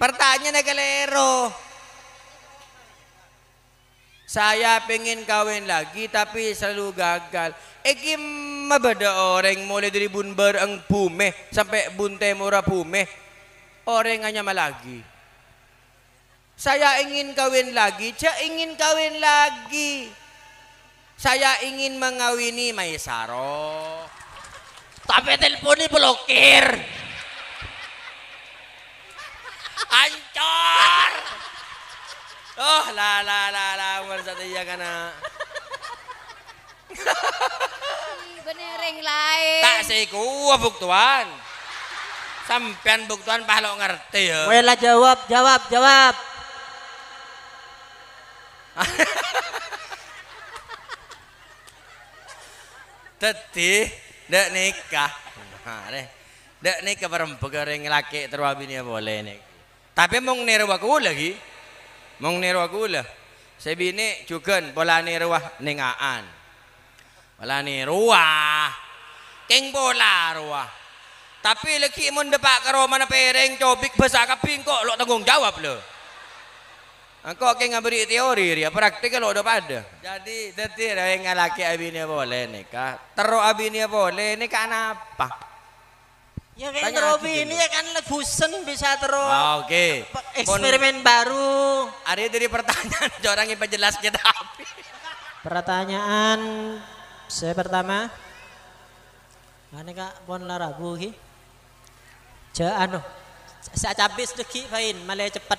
Pertanyaan galero. Saya pengen kawin lagi tapi selalu gagal. Gimana beda orang mulai dari bunbar ang pume sampai bunte mura pume. Orang hanya malagi. Saya ingin kawin lagi, ingin kawin lagi. Saya ingin mengawini Maisaro. Tapi teleponnya blokir. Hancur. Oh, umar sa tiya ka na. Benereng lain. Tak say ko, buktuan. Sampian buktuan, pahalo ngerti ya. Wala jawab. Teti, dak nikah. Dak nikah perempuan laki terwabi niya boleh nih. Tapi mong nirwa ko lagi. Mong nirwa ko lah. Sabi ni, cukan, bola nirwa ningaan. Bola nirwa. King bola ruwa. Tapi lagi mo depak karo mana pereng cobik basa kaping kok lo tanggung jawab lo. Ako kayak ngaberi teori dia, praktik lo udah pada. Jadi detir yang ngalaki abinya boleh nikah. Terus abinya boleh nikah apa? Ya kan Robi ini ya kan legusen bisa terus. Oke. Eksperimen baru. Ada dari pertanyaan orang yang penjelas kita api. Pertanyaan saya pertama. Mana kak pon larabu ki? Anu. Saya cabis deki fain, malay cepat.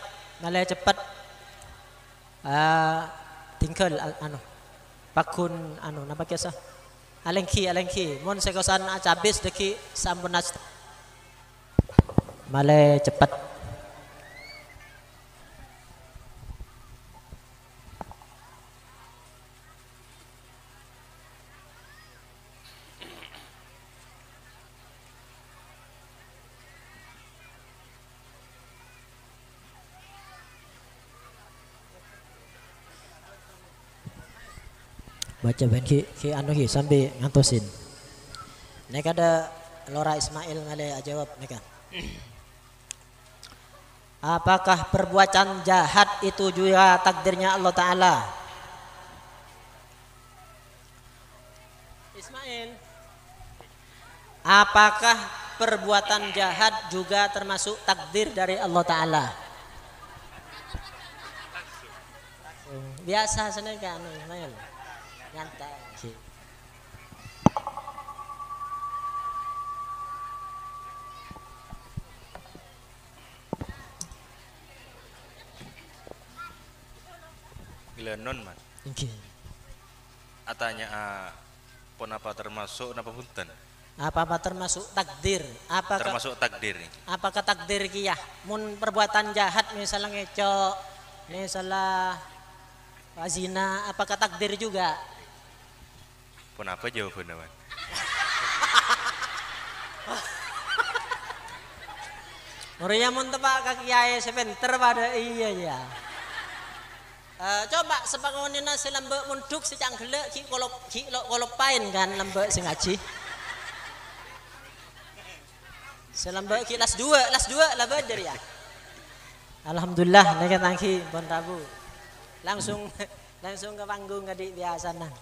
Tinggal anu. Pakun anu napa kiasa? Alengki. Mon sekosan cabis deki sampun nas. Malay cepat. Baca ben ki anu ki sampai ngantosin. Nek ada Lora Ismail ngale jawab nek. Apakah perbuatan jahat itu juga takdirnya Allah Ta'ala? Ismail. Apakah perbuatan jahat juga termasuk takdir dari Allah Ta'ala? Biasa seneng kan Ismail. Nyantai. Glenon man. Okay. Atanya pun apa termasuk napa punten? Apa termasuk takdir? Termasuk takdir nih. Apakah takdir kiyah? Mun perbuatan jahat misalnya ngecok, misalnya zina, apakah takdir juga? Pun apa jawabannya man? Muriya mun tepak kaki kiai sebentar pada iya ya. Coba sepangonina si lembek munduk si canggele ki kolopain kan lembek si ngaji. Si lembek ki las dua lah beder ya. Alhamdulillah nek tangki pun tabu. Langsung ke panggung ngadik biasa nang.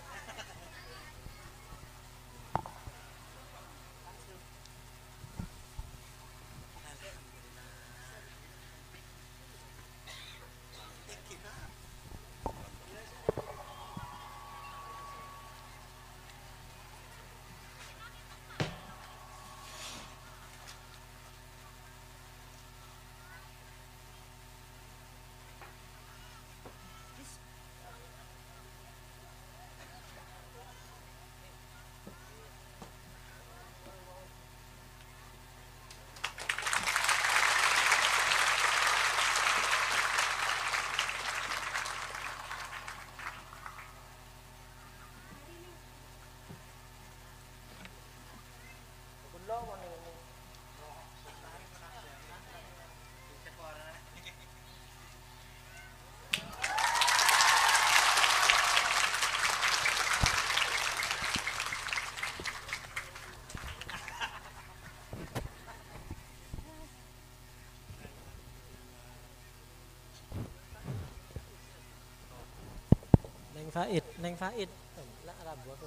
neng Faid. Lah Rabu aku.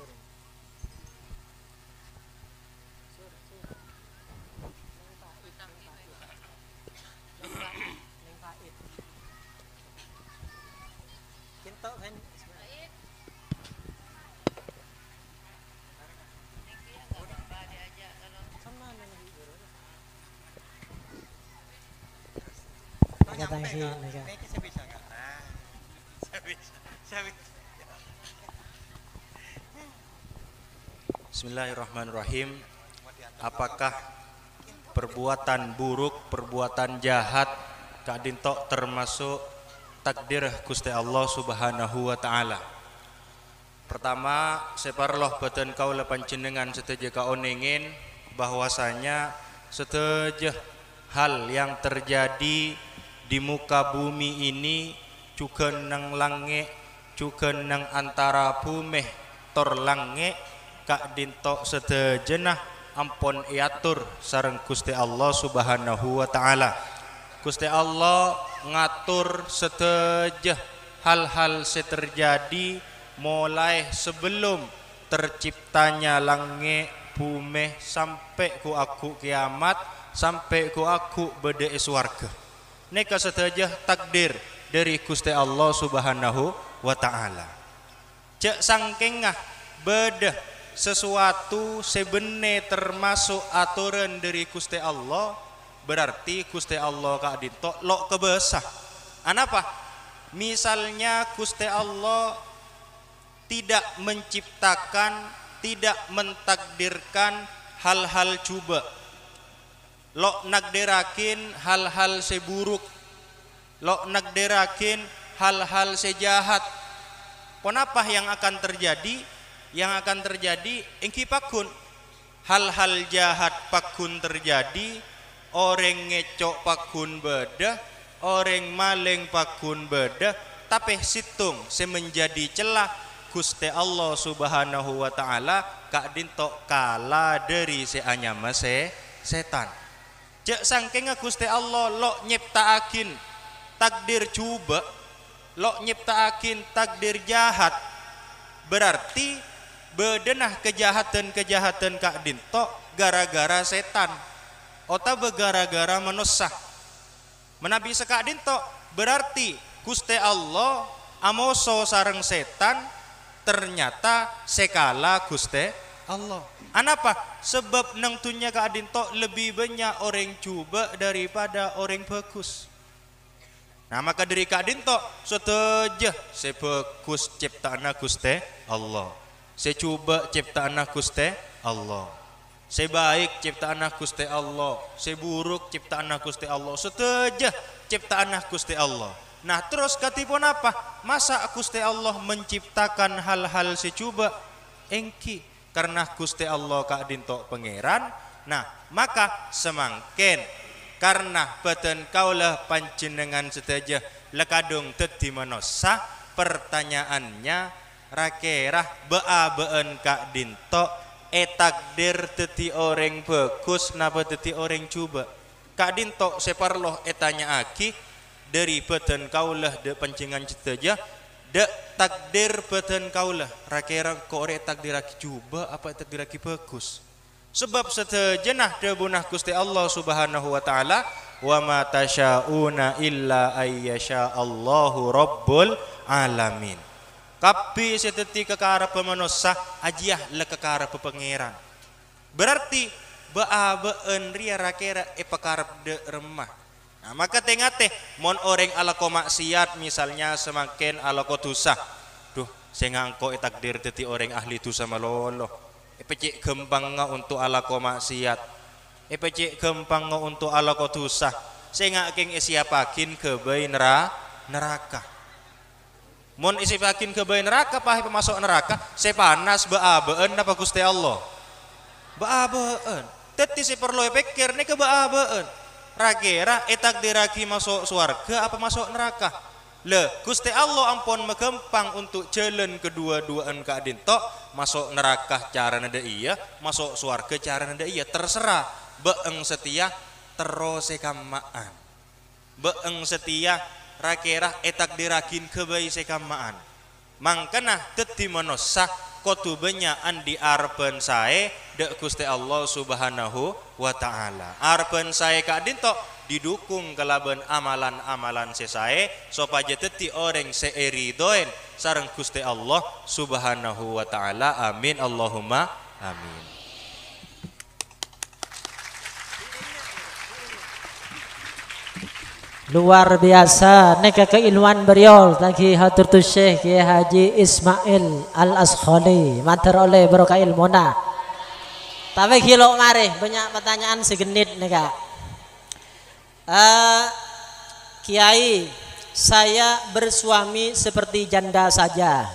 Neng Faid. Kinto kan. Sama neng Guru. Kata si nega. Bismillahirrahmanirrahim. Apakah perbuatan buruk, perbuatan jahat Kak Dinto termasuk takdir Gusti Allah Subhanahu wa taala? Pertama, separloh badan kaula panjenengan seteja kaonengin bahwasanya seteja hal yang terjadi di muka bumi ini juga nang lange, juga nang antara bumi tor lange Kak Dinto setejenah ampun iatur sareng Gusti Allah Subhanahu wa taala. Gusti Allah ngatur seteja hal-hal terjadi mulai sebelum terciptanya langit bumi sampai ku aku kiamat, sampai ku aku bede swarga. Neka seteja takdir dari Gusti Allah Subhanahu wa taala. Cek sangkengah beda sesuatu sebene termasuk aturan dari Gusti Allah, berarti Gusti Allah Kak Dinto lo kebesah. Anapa? Misalnya Gusti Allah tidak menciptakan, tidak mentakdirkan hal-hal coba, lo nagderakin hal-hal seburuk, lo nagderakin hal-hal sejahat. Kenapa yang akan terjadi? Yang akan terjadi engki pakun hal-hal jahat pakun terjadi, orang ngecok pakun beda, orang maling pakun beda, tapi situng semenjadi celah Gusti Allah Subhanahu wa taala Kak Dinto kala dari seanyama setan. Cek sangking Gusti Allah lo nyiptaakin takdir coba, lo nyiptaakin takdir jahat, berarti bedenah kejahatan-kejahatan Kak Dinto gara-gara setan ota begara-gara manusia menabi sekak Dinto, berarti Gusti Allah amoso sareng setan ternyata sekala Gusti Allah. Anapa? Sebab nang tunya Kak Dinto lebih banyak orang coba daripada orang bagus. Nah maka dari Kak Dinto setuju sebagus ciptaan Gusti Allah, secoba ciptaan Gusti Allah, sebaik ciptaan Gusti Allah, seburuk ciptaan Gusti Allah, setuju ciptaan Gusti Allah. Nah terus katipun apa? Masa Gusti Allah menciptakan hal-hal secoba? Engki karena Gusti Allah Kak Dinto pangeran. Nah maka semangken karena badan kaulah panjenengan sedaja lekadung tedi manosa, pertanyaannya rakerah been Kak Dinto takdir teti orang bagus napa teti orang coba. Kak Dinto separloh tanya aki dari badan kaulah de panjenengan sedaja de takdir badan kaulah rakerah kok ore takdir aki coba apa takdir aki bagus. Sebab setejenah debunah Gusti Allah Subhanahu wa taala wa ma tasyauna illa ayyasha Allahu rabbul alamin. Kapi seteti kekarep manusia ajiah le kekarep pangeran. Berarti been ria rakera pekarep de remah. Nah maka tengate mon orang ala ko maksiat misalnya semakin ala ko dosa. Duh saya ngangko takdir teti orang ahli dosa malolo. Pecik gempang nga untuk ala ko maksiat, pecik gempang nga untuk ala ko dosa. Saya ngaking isiapakin ke bayi neraka. Mon isiapakin ke bayi neraka pahi pemasok neraka. Saya panas been apa Gusti Allah? Been. Teti saya perlu pikir nih ke been. Rakira takdiraki masuk surga apa masuk neraka? Le Gusti Allah ampun megempang untuk jalan kedua-duaan Kak Dinto. Masuk neraka cara nada iya, masuk surga cara nada iya, terserah. Beeng setia terus sekamaan. Beeng setia rakirah takdirakin kebaik sekamaan. Mangkana teti manusia kotubenya andi arpen sae dek Gusti Allah Subhanahu wa taala. Arpen sae kadinto didukung kalaban amalan-amalan sesae supaya teti orang seeridoen sareng Gusti Allah Subhanahu wa taala. Amin Allahumma amin. Luar biasa neka keilmuan beliau tadi Hadratus Syekh Kiai Haji Ismail Al-Askhali matur oleh barokah ilmuna. Tapi kilo mari banyak pertanyaan segenit neka. Kiai, saya bersuami seperti janda saja.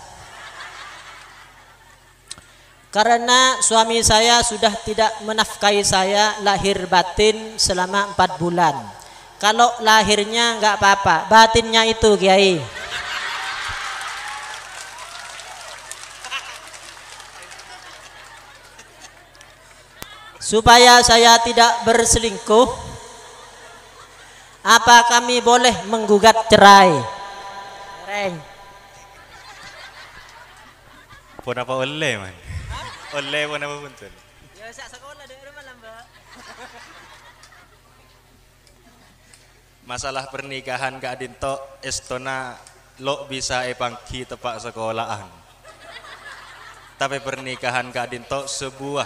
Karena suami saya sudah tidak menafkahi saya lahir batin selama 4 bulan. Kalau lahirnya nggak apa-apa, batinnya itu Kiai. Supaya saya tidak berselingkuh, apa kami boleh menggugat cerai? Pun apa oleh man? Oleh pun apa pun tuh? Ya sekolah di rumah lah Mbak. Masalah pernikahan Kak Dinto estona lo bisa epangki tepak sekolahan. Tapi pernikahan Kak Dinto sebuah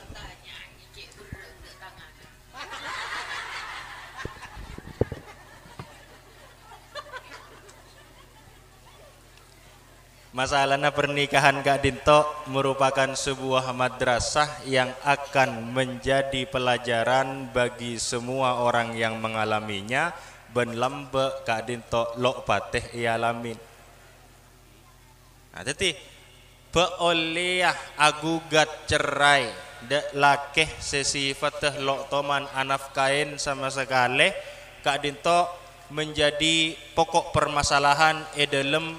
masalahnya pernikahan Kak Dinto merupakan sebuah madrasah yang akan menjadi pelajaran bagi semua orang yang mengalaminya. Ben lambe Kak Dinto lok pateh ialamin. Nah tadi beoliah agugat cerai dek lakeh sesifat lok toman anaf kain sama sekali. Kak Dinto menjadi pokok permasalahan dalam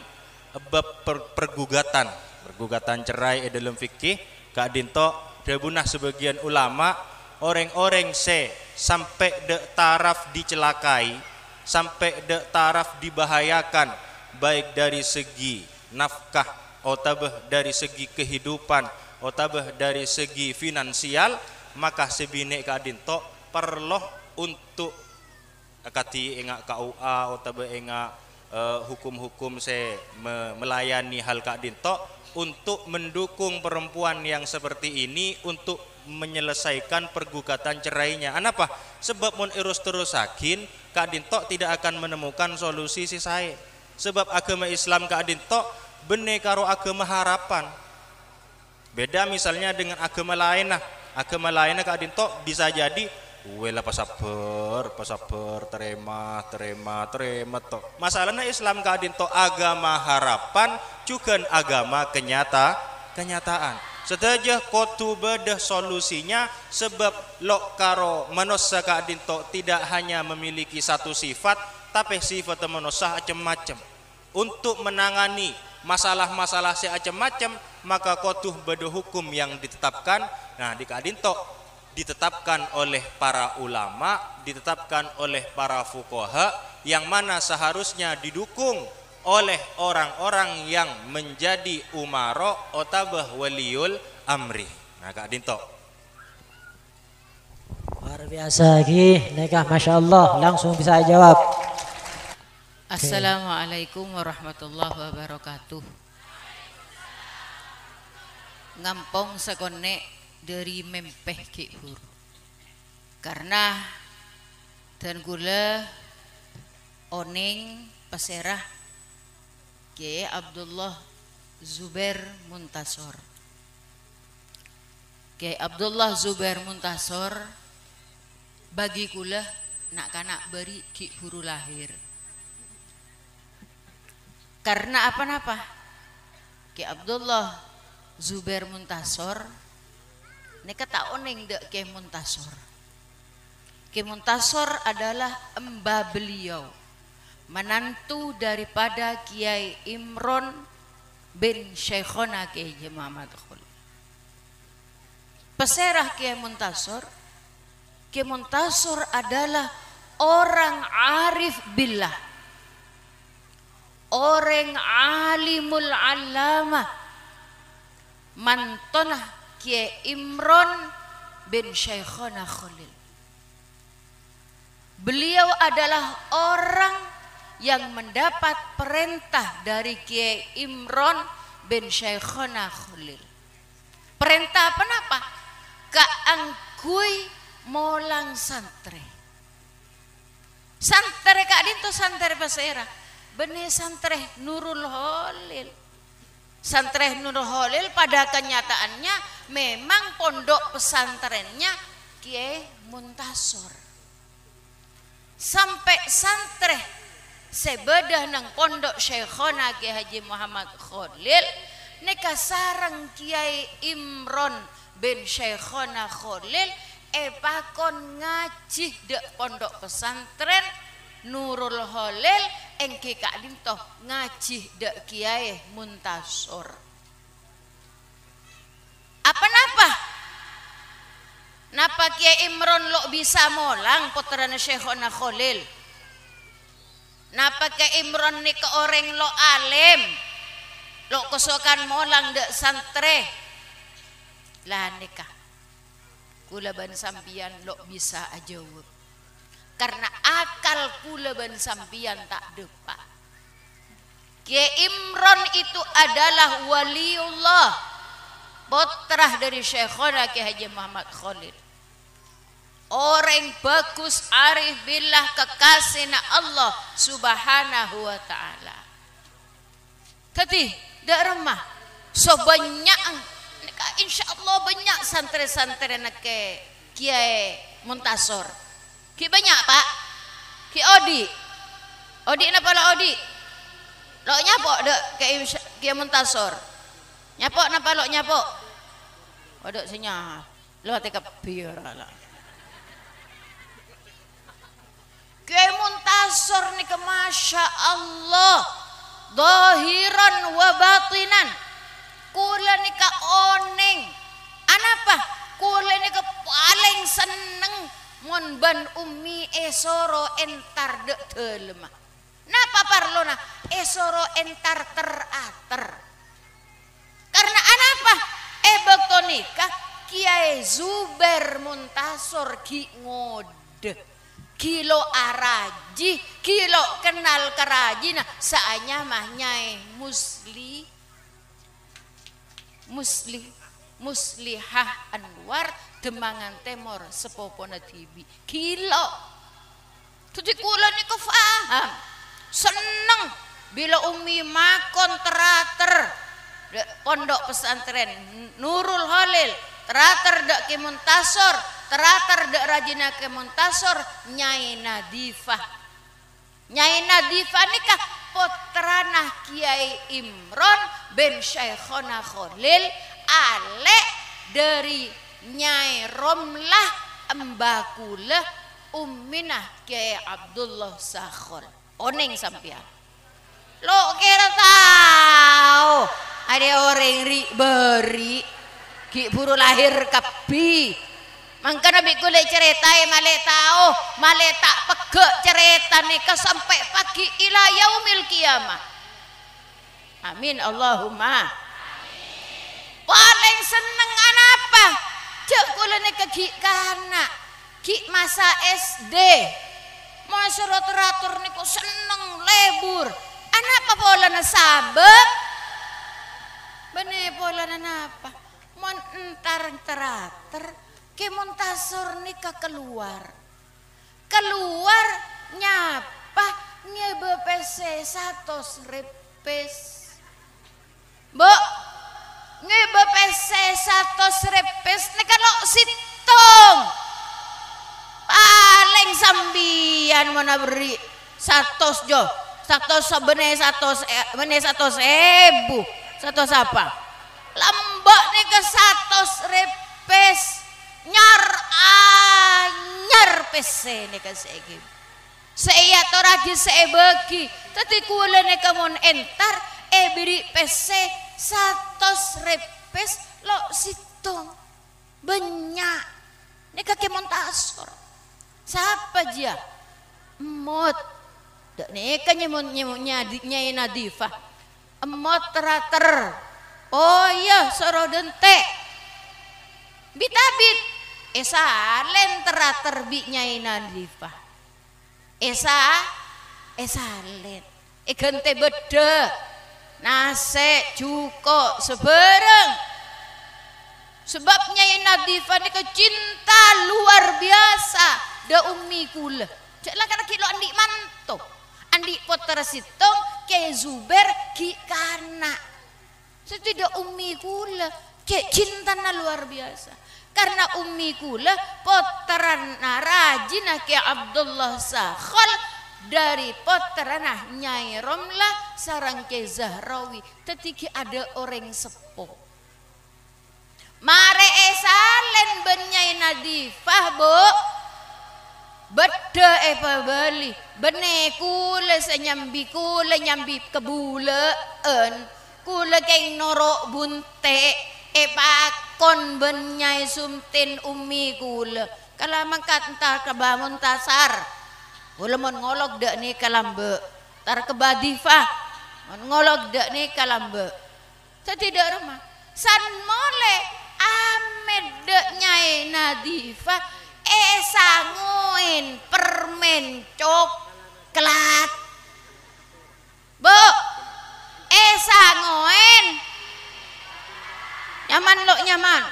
pergugatan cerai dalam fikih. Kak Dinto debunah sebagian ulama orang-orang sampai dek taraf dicelakai, sampai dek taraf dibahayakan, baik dari segi nafkah otabah dari segi kehidupan otabah dari segi finansial, maka sebine Kak Dinto perlu untuk kati engak KUA otabah engak hukum-hukum melayani hal Kak Dinto untuk mendukung perempuan yang seperti ini untuk menyelesaikan pergugatan cerainya. Kenapa? Sebab mun irus terusakin Kak Dinto tidak akan menemukan solusi si saya. Sebab agama Islam Kak Dinto bene karo agama harapan. Beda misalnya dengan agama lain. Agama lainnya Kak Dinto bisa jadi wela pasaper terima toh. Masalahnya Islam Kak Dinto agama harapan juga agama kenyataan. Sedaja kotu bedah solusinya sebab lok karo manusia Kak Dinto tidak hanya memiliki satu sifat, tapi sifat manusia macam-macam. Untuk menangani masalah-masalah macam-macam, maka kotu bedah hukum yang ditetapkan. Nah di Kak Dinto ditetapkan oleh para ulama, ditetapkan oleh para fuqaha, yang mana seharusnya didukung oleh orang-orang yang menjadi umaro otabah waliul amri. Nah Kak Dinto Luar biasa lagi nikah Masya Allah, langsung bisa jawab. Assalamualaikum warahmatullahi wabarakatuh. Ngampong sekone dari mempeh ki hur. Karena dan gula oning peserah Kiai Abdullah Zubair Muntasor. Kiai Abdullah Zubair Muntasor bagi kula nak kanak beri ki huru lahir. Karena apa-apa Kiai Abdullah Zubair Muntasor neka tak oneng dek Kiai Muntasor. Kiai Muntasor adalah embah beliau, menantu daripada Kiai Imron bin Syekhona Kiai Muhammad Khul. Peserah Kiai Muntasor adalah orang arif billah, orang alimul alama mantonah Kiai Imron bin Syekhona Khalil. Beliau adalah orang yang mendapat perintah dari Kiai Imron bin Syekhona Khalil. Perintah apa napa? Kaangkui molang santre. Santre kak dinto santre pasera. Benih santre Nurul Khalil. Santre Nurul Khalil pada kenyataannya memang pondok pesantrennya Kiai Muntasor. Sampai santre sebedah nang pondok Syekhona Kiai Haji Muhammad Khalil neka sarang Kiai Imron bin Syekhona Khalil pakon ngaji dek pondok pesantren Nurul Khalil engke kak dintoh ngaji dek Kiai Muntasor. Apa napa? Napa Kiai Imron lo bisa molang putrana Syekhona Khalil? Napa Kiai Imron ni ke orang lo alim? Lo kesokan molang dek santre. Lah nikah. Kula ban sampian lo bisa ajawab. Karena akal kula ban sampian tak depa. Kiai Imron itu adalah waliullah, putra dari Syekhona Kiai Haji Muhammad Khalil. Orang bagus arif billah kekasihna Allah subhanahu wa ta'ala. Tadi dak remah so banyak insya Allah banyak santri-santri nak ke Kiai Muntasor. Ki banyak pak. Ki Odi napa lo Odi? Lo nyapok dek Kiai Muntasor. Nyapok napa lo nyapok? Odok senyap. Lo hati kebir lah. Kiai Muntasor ni ke Masya Allah zahiran wa batinan kula ni ka oneng anapa kula ni ka paling seneng mon ban umi esoro entar de telema napa parlona esoro entar terater karena anapa bekto nikah Kiai Zubair Muntasor ki ngode kilo araji, kilo kenal keraji, nah saanya mah nyai muslihah Anwar Demangan Temor sepopona tibi kilo. Tujuh kula ni kefaham, seneng bila umi makon terater pondok pesantren Nurul Khalil terater dak Kiai Muntasor terater dak rajina Kiai Muntasor Nyai Nadifah nikah putrana Kiai Imron bin Syekhona Khalil ale dari Nyai Romlah Embakulah Umminah Kiai Abdullah Sakhol oneng sampian lo kira tahu ada orang beri ki buru lahir kapi mangka nabi kule cerita male tahu male tak pegek cerita nikah sampai pagi ila yaumil kiamah amin Allahumma paling seneng anapa cek kule nikah ki kana ki masa SD masa teratur niku seneng lebur anapa pola na sabep bener pola na napa mon entar terater Kiai Muntasor nikah keluar nyapa ngebe PC 100 repes Mbok ngebe PC 100 repes nikah lo situng paling sambian mana beri 100 jo 100 benih 100 100.000 100 apa lambak nikah 100 repes nyar PC nikah seegi saya toragi saya bagi tadi kula nikah mon entar beri PC 100 repes lo situng banyak nikah Kiai Muntasor siapa dia mut Dek nika nyemut-nyemutnya Nyai Nadifah. Emot terater. Oh iya soro dente. Bitabit. Esalen terater bi Nyai Nadifah. Esalen. Gente beda. Nase cuko sebereng. Sebab Nyai Nadifah nika cinta luar biasa da ummi kula. Cek lah kana kilo andi manto. Andi poter sitong ke Zuber ki kana. Setidak ummi kula ke cintana luar biasa. Karena ummi kula poteran rajina ke Abdullah Sakhal dari poteran Nyai Romlah sarang ke Zahrawi. Tetiki ada orang sepuh. Mare esalen ben Nyai Nadifah bu. Beda beli bene kula senyambi kula nyambi kebuleen kula keng norok bunte pakon ben Nyai Sumtin ummi kula kalau mangkat entar kebangun tasar kula mon ngolok dek ni kalambe tar kebadifah mon ngolok dek ni kalambe setidak rumah san mole amed dek Nyai Nadifah sanguin permen coklat bu sanguin nyaman lo nyaman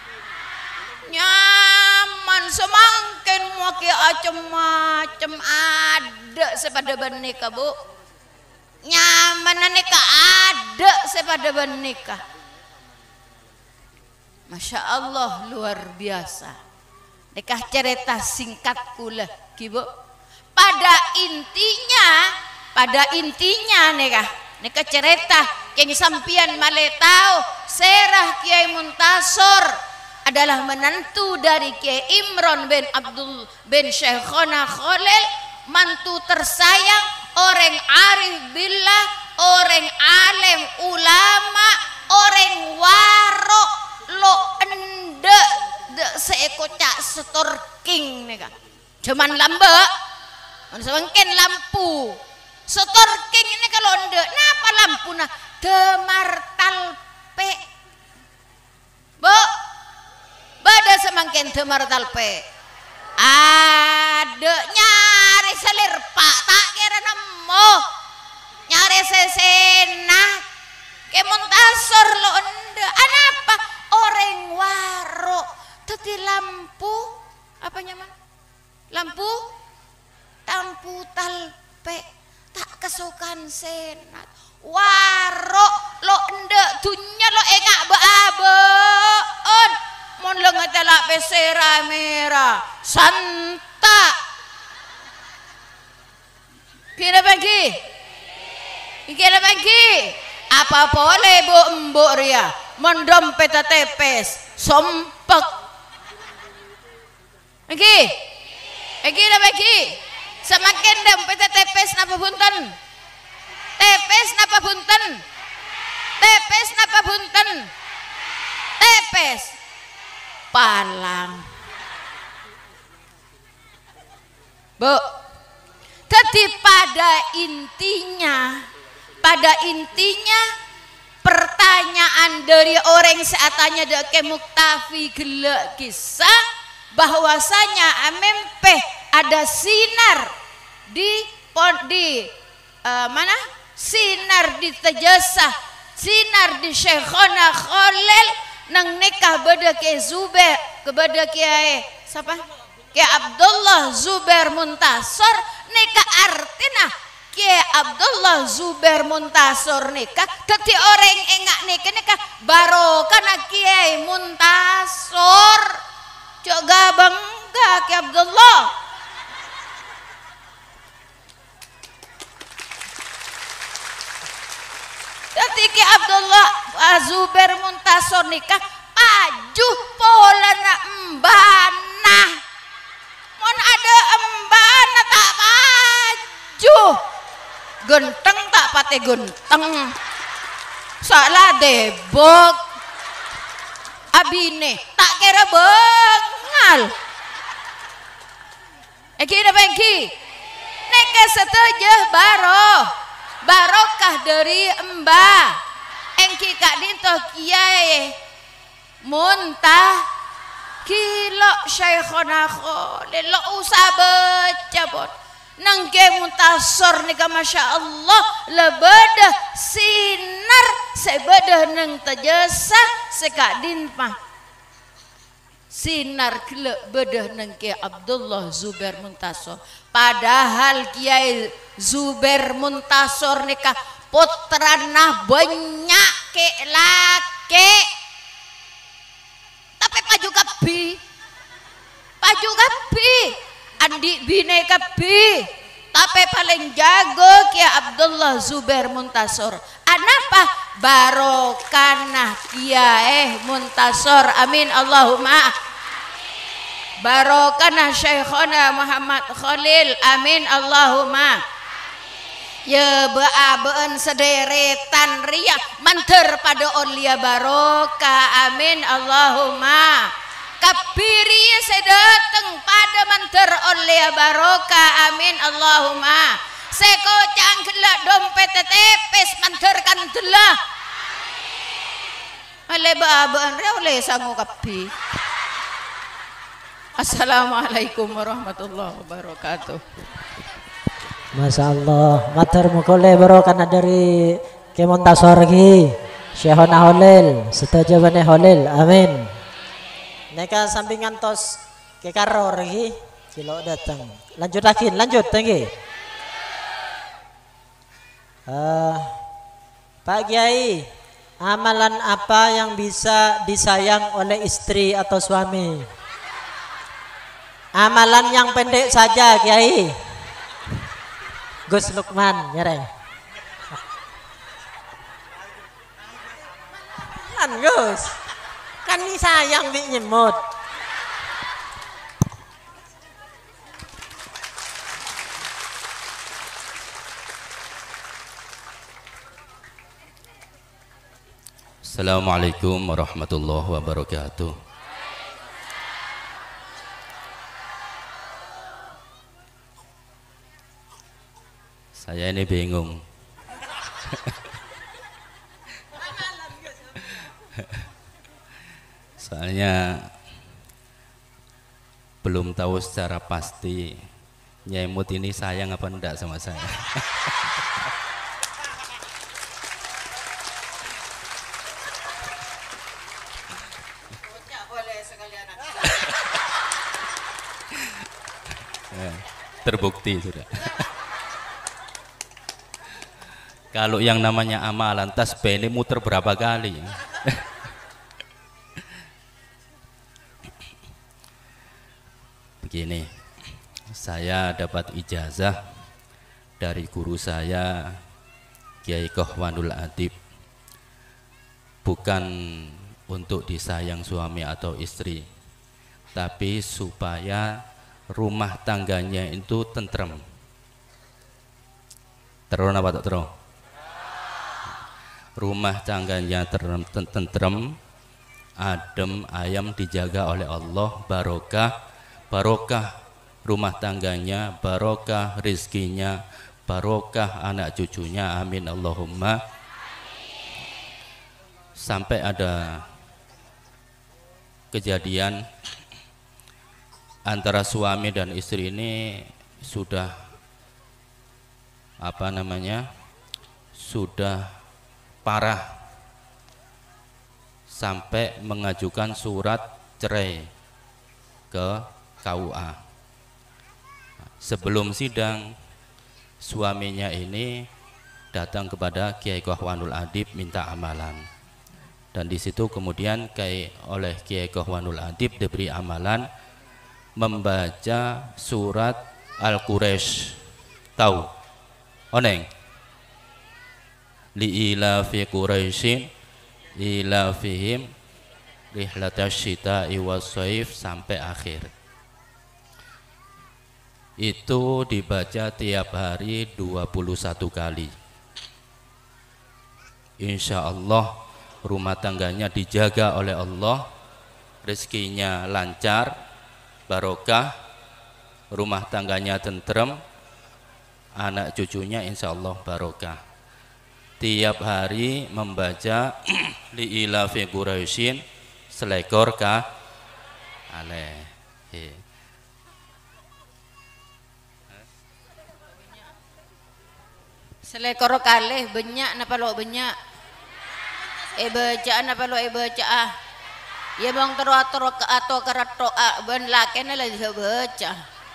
semangkin mau ke macem ada sepada benika bu nyaman nika ada sepada benika Masya Allah luar biasa. Nikah cerita singkat kula kibu pada intinya nikah cerita yang sampian male tahu serah Kiai Muntasor adalah menantu dari Kiai Imron bin Abdul bin Syekhona Khalil, mantu tersayang orang arif billah, orang alim ulama, orang warok lo ende seeko cak setorking nih kan cuman lambek mungkin lampu setorking ini kalau ende napa lampu nah demartalpe bu bada semangkin demartalpe ada nyari selir pak tak kira nemu nyari sesena ke Muntasor lo ende anapa orang warok tadi lampu apa nyaman lampu talpe tak kesukaan senat warok lo endek dunya lo engak beabeon mon lo ngetelak pesera merah santa kira bagi apa boleh bu mbok ria mon dompet tepes sompek Egi semakin dompet tepes napa bunten tepes palang bu tapi pada intinya pertanyaan dari orang saatnya deke muktafi gelek kisah bahwasanya amempe ada sinar mana sinar di Tejasah sinar di Syekhona Khalil nang nikah beda ke Zubair kepada Kiai siapa Kiai Abdullah Zubair Muntasor nikah artinya Kiai Abdullah Zubair Muntasor nikah teti orang engak nikah barokah Kiai Muntasor Coba bangga ke Abdullah. Ketika Abdullah Zubair Muntasor nikah, ajuh pola na embana. Mon ada embana tak maju. Genteng tak pate genteng. Salah debok. Abine tak kira bengal. Eki ada bengki. neke setujah barokah dari Mbah engki kak dinto kiai muntah kilo syekhona kholil lo usah baca bot nangge muntasor nika masya Allah lebedah sinar sebedah neng tajasa sekak dinpah sinar kele bedah neng Kiai Abdullah Zubair Muntasor padahal Kiai Zubair Muntasor nikah putrana banyak ke laki tapi paju kapi andi bine kapi tapi paling jago Kiai Abdullah Zubair Muntasor anapa barokana Kiai Muntasor amin Allahumma barokana Syekhona Muhammad Khalil amin Allahumma ya beabeun sederetan ria manter pada olia barokah amin Allahumma kapiri sedateng pada manter olia barokah amin Allahumma sekocang gelak dompet tepes manterkan telah oleh beabeun ria oleh sangu kapi. Assalamualaikum warahmatullahi wabarakatuh. Masya Allah, matur mukole barokah dari Kemontasor ki, Syekhona Holil, setuju bane Holil, amin. Neka sampingan tos ke karor ki, kilo datang. Lanjut tinggi. Pak Kiai, amalan apa yang bisa disayang oleh istri atau suami? Amalan yang pendek saja Kiai. Gus Lukman nyereh. Kan Gus. Kan ini sayang di nyemut. Assalamualaikum warahmatullahi wabarakatuh. Saya ini bingung. Soalnya belum tahu secara pasti Nyai Mut ini sayang apa enggak sama saya. Terbukti sudah. Kalau yang namanya amalan tasbih ini muter berapa kali? Begini, saya dapat ijazah dari guru saya Kiai Kohwanul Adib, bukan untuk disayang suami atau istri, tapi supaya rumah tangganya itu tentrem. Terus apa tak terus? Rumah tangganya tentrem, adem, ayam, dijaga oleh Allah, barokah rumah tangganya, barokah rizkinya, barokah anak cucunya, amin Allahumma. Sampai ada kejadian antara suami dan istri ini sudah sudah parah sampai mengajukan surat cerai ke KUA. Sebelum sidang, suaminya ini datang kepada Kiai Kohwanul Adib minta amalan, dan di situ kemudian oleh Kiai Kohwanul Adib diberi amalan membaca surat Al-Quraisy. Tahu? Oneng? Li'ila fi Quraisyin ila fihim rihlatash syita'i was-shaif sampai akhir. Itu dibaca tiap hari 21 kali. Insya Allah rumah tangganya dijaga oleh Allah, rezekinya lancar, barokah, rumah tangganya tentrem, anak cucunya insya Allah barokah. Tiap hari membaca liila fi Quraisyin selekor ka aleh. Selekor kalih banyak napa lo banyak. Bacaan napa lo baca. Ya bang teratur ke atau kerato ben laken lah bisa baca.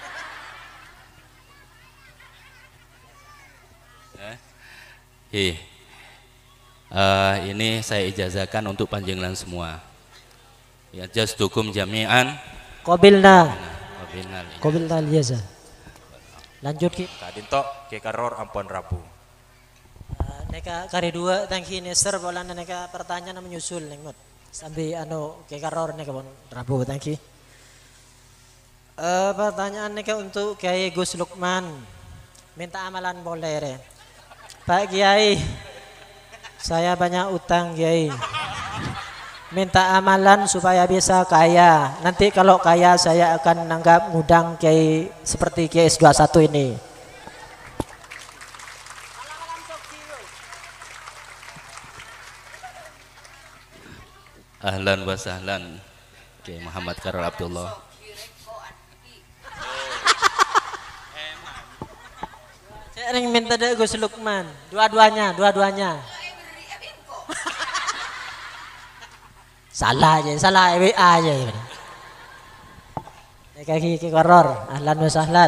Ini saya ijazahkan untuk panjenengan semua. Ya jastukum jami'an. Qabilna. Qabilna. Qabilna al-jaza. Lanjut ki. Kadinto ke karor ampun rabu. Neka kari dua tangki neser bolan neka pertanyaan menyusul nengot. Sambil ke karor neka pun rabu tangki. Pertanyaan neka untuk Kiai Gus Lukman. Minta amalan boleh re. Pak Kiai, saya banyak utang Kiai. Minta amalan supaya bisa kaya. Nanti kalau kaya saya akan nanggap ngudang Kiai seperti Kiai S21 ini. Ahlan wa sahlan Kiai Muhammad Karol Abdullah. Saya ingin minta dari Gus Lukman, dua-duanya. Salah aja. Kaki koror, ahlan wa sahlan.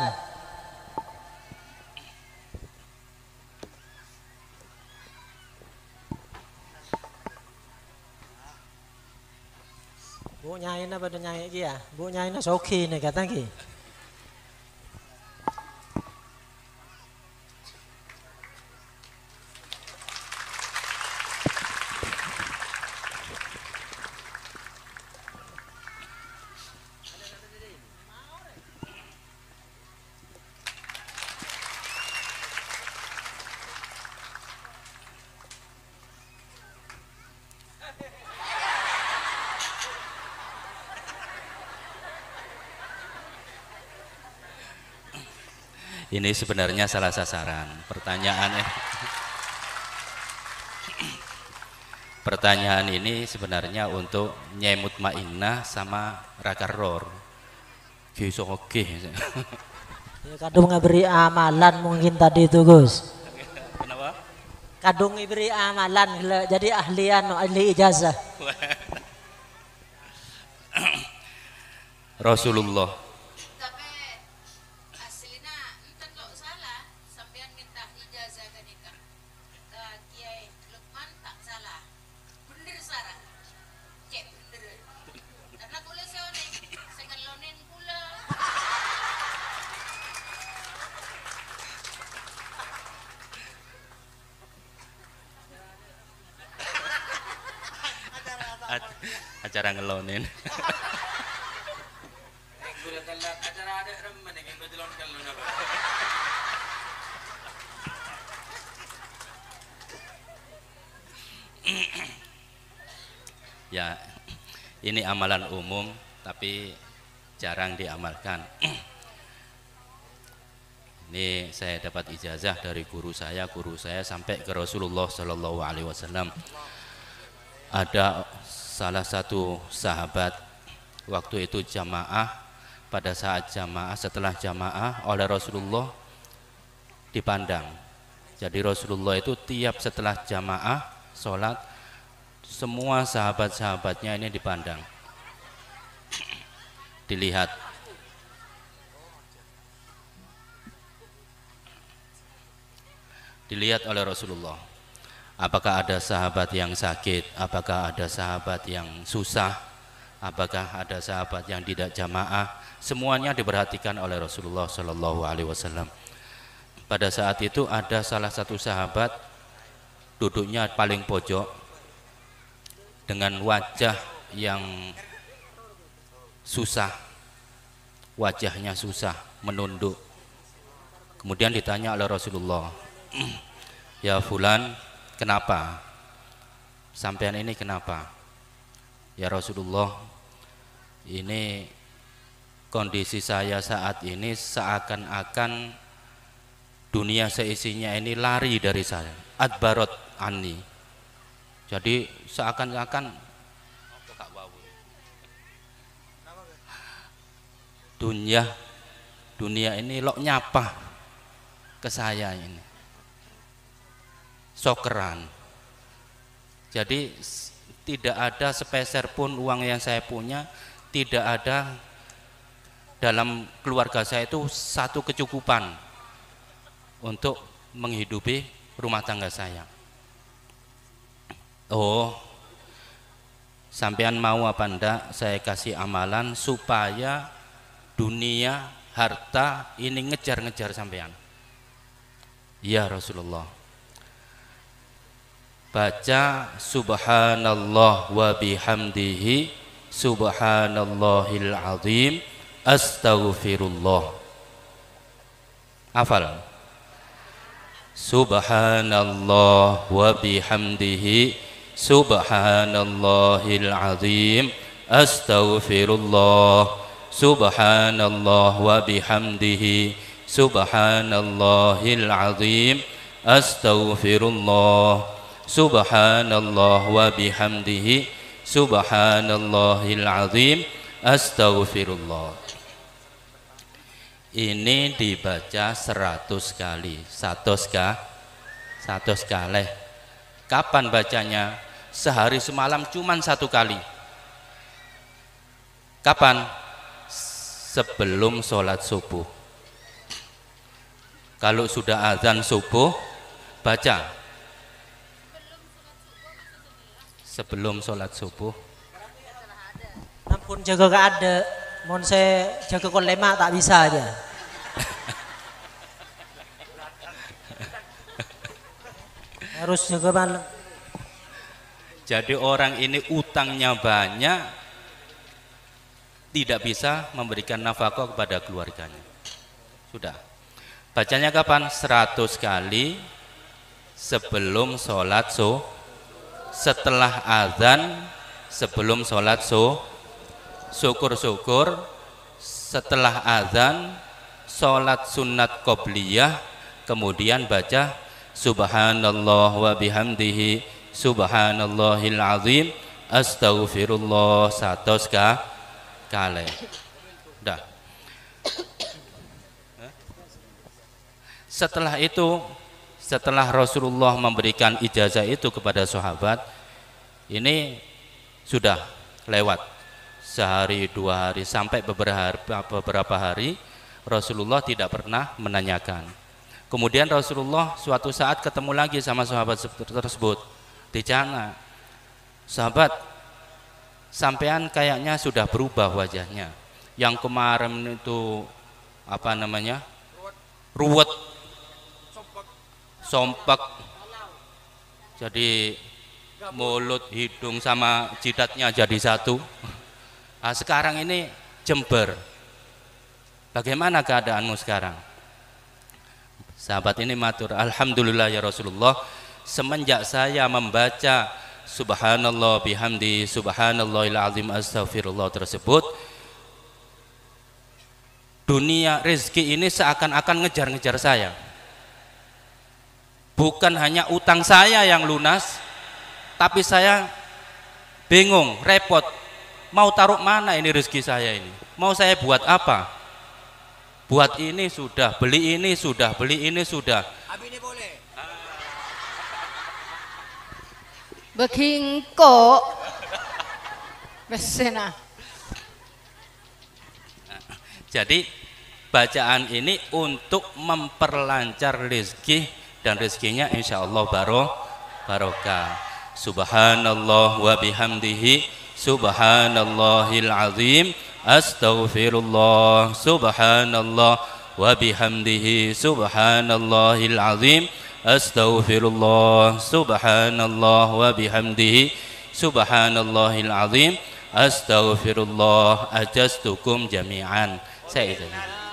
Bu nyain apa do nyain iki ya? Bu nyain soki nih kata ki. Ini sebenarnya salah sasaran pertanyaannya. Pertanyaan ini sebenarnya untuk Nyai Mutmainnah sama Rakaror. Kisah oke. Ya, kadung beri amalan mungkin tadi itu Gus. Kenapa? Kadung beri amalan jadi ahli ijazah. Rasulullah. Acara ngelonin. Ya, ini amalan umum tapi jarang diamalkan. Ini saya dapat ijazah dari guru saya sampai ke Rasulullah Shallallahu Alaihi Wasallam. Ada salah satu sahabat waktu itu jamaah, pada saat jamaah setelah jamaah oleh Rasulullah dipandang. Jadi Rasulullah itu tiap setelah jamaah sholat semua sahabat-sahabatnya ini dipandang, dilihat. Dilihat oleh Rasulullah. Apakah ada sahabat yang sakit? Apakah ada sahabat yang susah? Apakah ada sahabat yang tidak jamaah? Semuanya diperhatikan oleh Rasulullah Shallallahu Alaihi Wasallam. Pada saat itu ada salah satu sahabat duduknya paling pojok dengan wajah yang susah, wajahnya susah, menunduk. Kemudian ditanya oleh Rasulullah, ya fulan, kenapa? Sampean ini kenapa? Ya Rasulullah, ini kondisi saya saat ini seakan-akan dunia seisinya ini lari dari saya, adbarot ani. Jadi seakan-akan dunia ini lo nyapa ke saya ini, sokeran. Jadi tidak ada sepeser pun uang yang saya punya, tidak ada dalam keluarga saya itu satu kecukupan untuk menghidupi rumah tangga saya. Oh, sampean mau apa ndak saya kasih amalan supaya dunia, harta ini ngejar-ngejar sampean? Ya Rasulullah. Baca subhanallah wa bihamdihi subhanallahil azim astaghfirullah. Hafal. Subhanallah wa bihamdihi subhanallahil azim astaghfirullah. Subhanallah wa bihamdihi subhanallahil azim astaghfirullah. Subhanallah wa bihamdihi subhanallahil azim astaghfirullah. Ini dibaca 100 kali. 100 kali. Kapan bacanya? Sehari semalam cuman 1 kali. Kapan? Sebelum sholat subuh. Kalau sudah azan subuh, baca. Sebelum sholat subuh. Ampun jaga gak ada, mohon saya jaga kolema tak bisa aja. Harus jaga malam. Jadi orang ini utangnya banyak, tidak bisa memberikan nafkah kepada keluarganya. Sudah. Bacanya kapan? 100 kali sebelum sholat subuh. Setelah azan, sebelum sholat syukur-syukur, setelah azan sholat sunat qobliyah, kemudian baca subhanallah wa bihamdihi subhanallahil azim astaghfirullah 100 kali. Dah. Setelah itu, setelah Rasulullah memberikan ijazah itu kepada sahabat, ini sudah lewat sehari 2 hari sampai beberapa hari Rasulullah tidak pernah menanyakan. Kemudian Rasulullah suatu saat ketemu lagi sama sahabat tersebut. Dicana, sahabat, sampean kayaknya sudah berubah wajahnya. Yang kemarin itu apa namanya? Ruwet, sompak, jadi mulut, hidung sama jidatnya jadi satu. Nah, sekarang ini jember. Bagaimana keadaanmu sekarang? Sahabat ini matur, alhamdulillah ya Rasulullah, semenjak saya membaca subhanallah bihamdi subhanallahil azim astaghfirullah tersebut, dunia rezeki ini seakan-akan ngejar-ngejar saya. Bukan hanya utang saya yang lunas, tapi saya bingung, repot. Mau taruh mana ini rezeki saya ini? Mau saya buat apa? Buat ini sudah, beli ini sudah, beli ini sudah. Abi ini boleh. Begingko. Besena. Jadi bacaan ini untuk memperlancar rezeki, dan rezekinya insya Allah barokah. Subhanallah wa bihamdihi subhanallahil azim astaghfirullah. Subhanallah wa bihamdihi subhanallahil azim astaghfirullah. Subhanallah wa bihamdihi subhanallahil azim astaghfirullah. Ajastukum jami'an. Saya itu.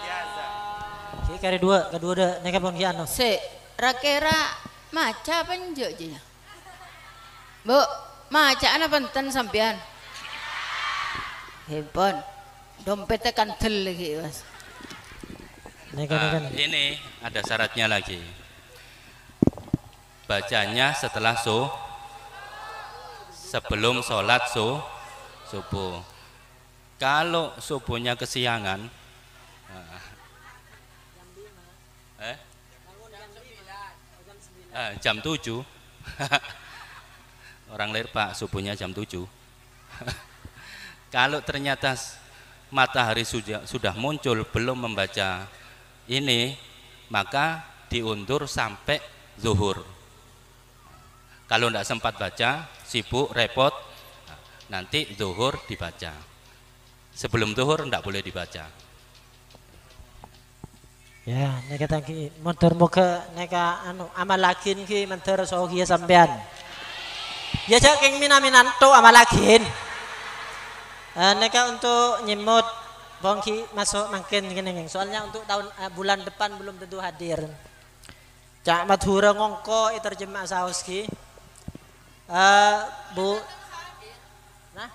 Kedua dah neka pun kiano. Rakera maca penjuk je. Bu, maca ana penten sampean. Hepon. Dompetnya kantel lagi, Mas. Ini ada syaratnya lagi. Bacanya setelah sebelum sholat subuh. Kalau subuhnya kesiangan, jam 7 orang lahir Pak, subuhnya jam 7. Kalau ternyata matahari sudah muncul belum membaca ini, maka diundur sampai zuhur. Kalau tidak sempat baca, sibuk, repot, nanti zuhur dibaca. Sebelum zuhur tidak boleh dibaca. Ya, neka tangki motor muka neka amal lakin ki mentor sohi sampean. Ya cak keng minanan to amal lakin. Neka untuk nyemut bongki masuk makin gini. Soalnya untuk tahun bulan depan belum tentu hadir. Cak madhura ngongko terjemah sauski. Bu, nah,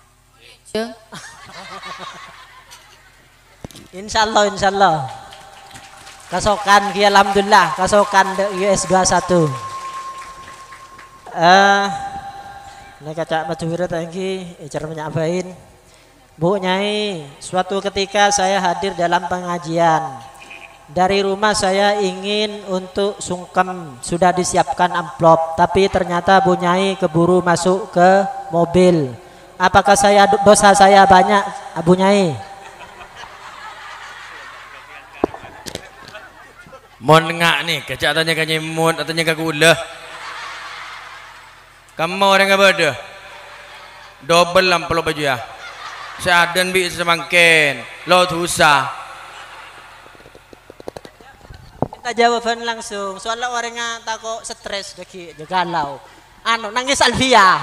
insyaallah. Kasokan ki alhamdulillah, kasokan US 21. Ini kacak madhura tangki icar menyabain. Bu Nyai, suatu ketika saya hadir dalam pengajian. Dari rumah saya ingin untuk sungkem, sudah disiapkan amplop, tapi ternyata Bu Nyai keburu masuk ke mobil. Apakah dosa saya banyak, Bu Nyai? Mon ngak nih, kecak tanya ke nyemut, tanya ke gula. Kamu orang apa ada? Double lampau baju ya. Seadan bi semakin, lo susah. Kita jawaban langsung. Soalnya orangnya takut stres, deki, galau. Nangis Alvia.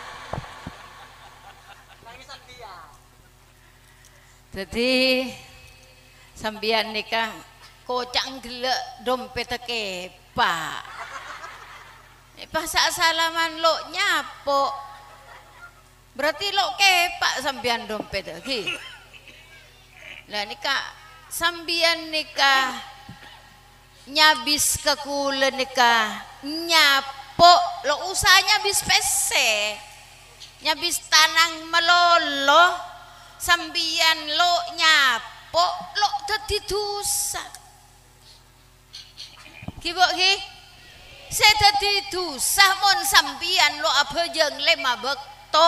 Jadi sambian nikah kocak gelek dompet kepak. Pas salaman lo nyapo. Berarti lo kepak sambian dompet lagi. Lah nikah sambian nikah nyabis ke kula nikah nyapo lo usahanya bis pese. Nyabis tanang melolo sambian lo nyapo lo dadi dosa. Kibok ki, saya tadi dosa mon sambian lo apa jeng lema bekto.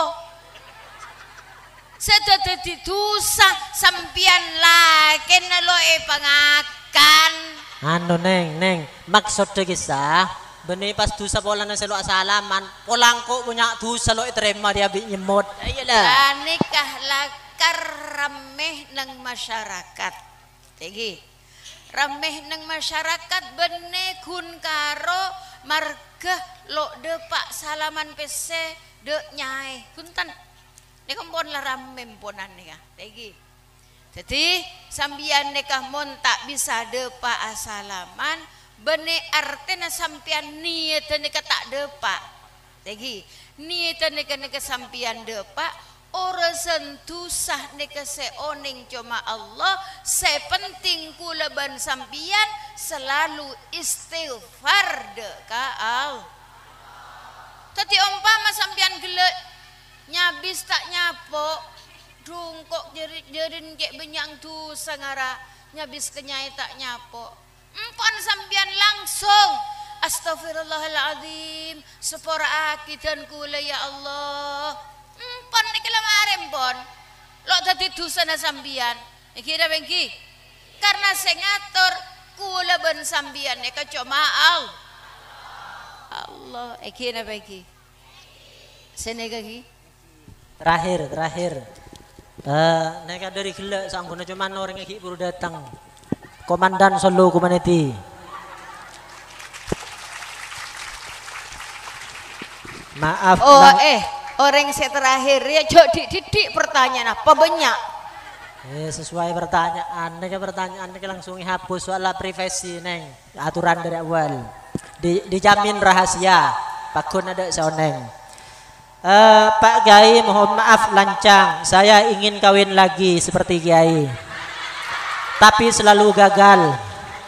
Saya tadi dosa sambian lakin lo pangakan. Neng, maksudnya kisah. Benih pas dosa pola nasi lo salaman, polangko punya dosa lo terima dia nyemot. Ayolah. Nikah lakar rameh nang masyarakat. Tegi. Rameh nang masyarakat bene kun karo marga lo de pak salaman pese de nyai kuntan ne kompon la rameh ponan nika tegi jadi sambian nikah mon tak bisa de pak salaman bene artena sampian niat nika tak de pak tegi niat nika sampian de pak ora sentusah nika seoning cuma Allah sepenting kula ban sampian selalu istighfar ka Allah. Tadi umpama sampian gelek nyabis tak nyapo dungkok jerin kek benyang tu sangara nyabis kenyai tak nyapo empon sampian langsung astagfirullahaladzim sepora akidan kula ya Allah. Pon niki lemaren pon. Lo dadi dosana sambian. Iki dah bengki. Karena saya ngatur kula ben sambian nika cuma Allah. Iki dah bengki. Senega ki. Terakhir. Neka dari gila sangguna cuma orang iki baru datang. Komandan Solo Community. Maaf. Orang saya terakhir ya didik pertanyaan apa banyak? Sesuai pertanyaan, pertanyaan langsung hapus soal privasi neng aturan dari awal dijamin rahasia. Pakun ada seoneng. Pak Kiai mohon maaf lancang, saya ingin kawin lagi seperti Kiai, tapi selalu gagal.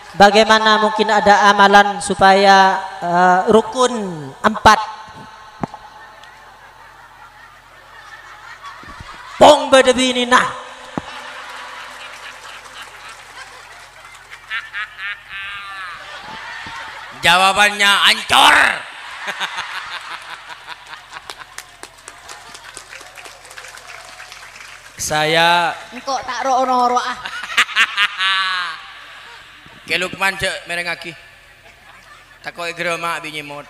Bagaimana mungkin ada amalan supaya rukun 4? Pong bedebi ini nah. Jawabannya ancor. Saya Engkau tak ro ah. ke Lukman cek merengaki. Takoi geroma binyimot.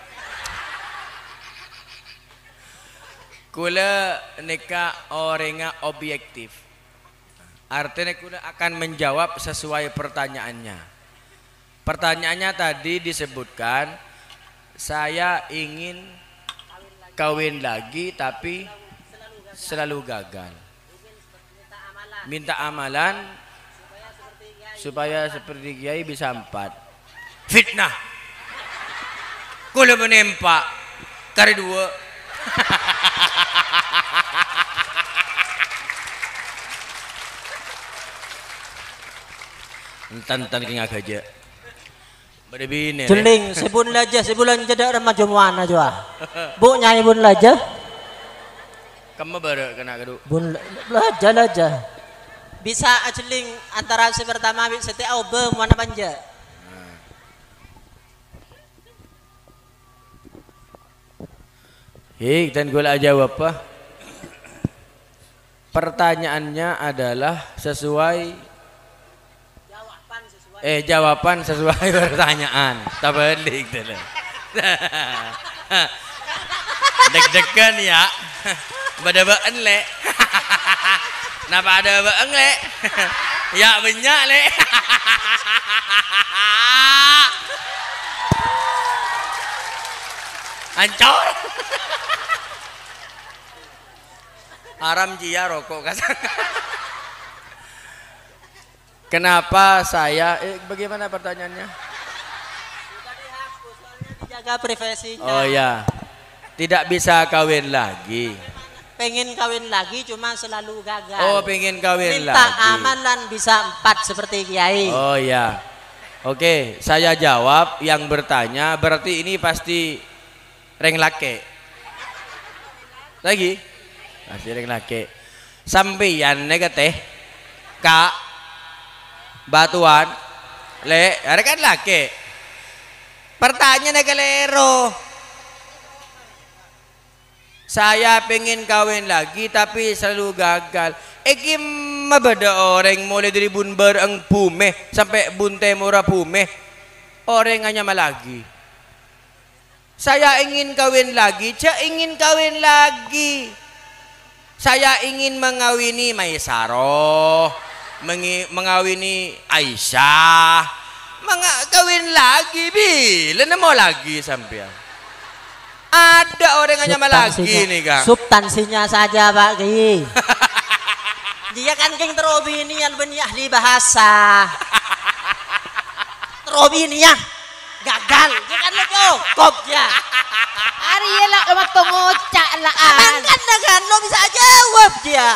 Kula neka orangnya objektif. Artinya kula akan menjawab sesuai pertanyaannya. Pertanyaannya tadi disebutkan saya ingin kawin lagi tapi selalu gagal. Minta amalan supaya seperti Kiai bisa 4. Fitnah. Kula menempak kari 2. Entan king agaja. Berbini. Jeling sebun laja sebulan jeda remaja mana jua. Bu nyai bun laja. Kamu baru kena kadu. Bun laja. Bisa jeling antara si pertama seti au be mana panja. Hei, dan gue jawab apa? Pertanyaannya adalah jawaban sesuai pertanyaan. Tak balik dulu. Deg-degan ya. Bada-baan le. Napa ada baan le? Ya banyak le. Ancor. Haram jia rokok kasar. Kenapa saya bagaimana pertanyaannya? Jaga privasinya. Oh ya. Tidak bisa kawin lagi. Pengen kawin lagi cuma selalu gagal. Oh, pengen kawin Minta lagi. amalan bisa 4 seperti Kiai. Oh ya. Oke, saya jawab yang bertanya berarti ini pasti reng lake. Lagi? Masih reng lake. Sampeyan nega teh Kak batuan le, ada kan lake. Pertanyaan nega lero. Saya pengen kawin lagi tapi selalu gagal. Eki mabada orang mulai dari bun barang pume sampai bun temura pume. Orang hanya malagi. Saya ingin kawin lagi, ingin kawin lagi. Saya ingin mengawini Maisaroh, mengawini Aisyah, kawin lagi, bila mau lagi sampean. Ada orang hanya lagi nih Kang. Substansinya saja Pak Kiai. Dia kan king terobi ini yang benih ahli bahasa. Terobi ini ya gagal. Dia kan lo cukup ya. Arya lah waktu ngocak lah. Kan lo bisa jawab dia.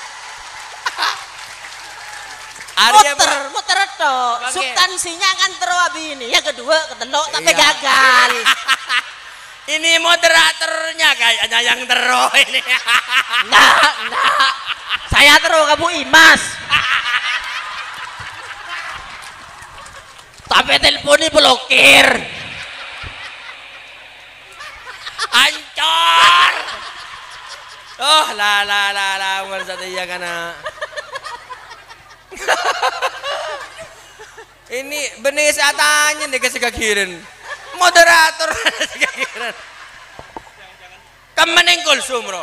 Muter itu. Substansinya kan terobi ini. Yang kedua ketelok tapi gagal. Ini moderatornya kayaknya yang tero ini. Enggak. Saya tero kamu Imas. Tapi teleponnya blokir. Ancor. Oh la umar satya kana. Ini benih satanya nih kasih kakirin. Moderator kakirin. Kemening kulsum bro.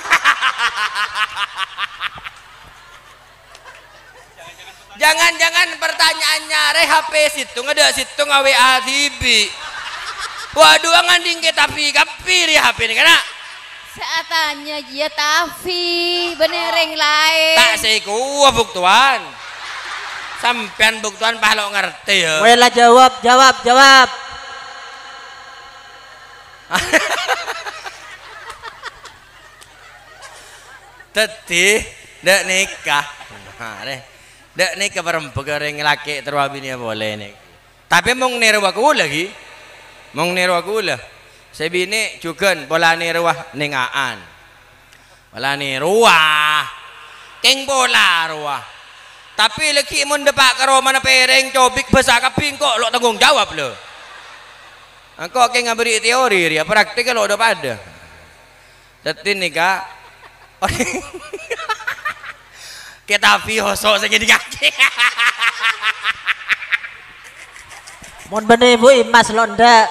Jangan-jangan pertanyaannya HP situ ada situ WA TV. Waduh nganding kita kapi HP ini kana. Saatnya dia tafi benereng lain. Tak seku buktuan. Sampean buktuan pahlo ngerti ya. Wela jawab. Teti dak nikah. Nah, deh. Dak nikah perempuan laki terwabini boleh nih. Tapi mong niru aku lagi. Mong niru aku lah. Saya bini juga bola niru ningaan. Bola niru keng bola ruah. Tapi lagi mun depak karo mana pereng cobik besar kaping kok lo tanggung jawab lo. Kok keng ngaberi teori dia praktik lo udah pada. Tapi nih kak. Kita hosok segini kaki. Mun bener ibu imas londa.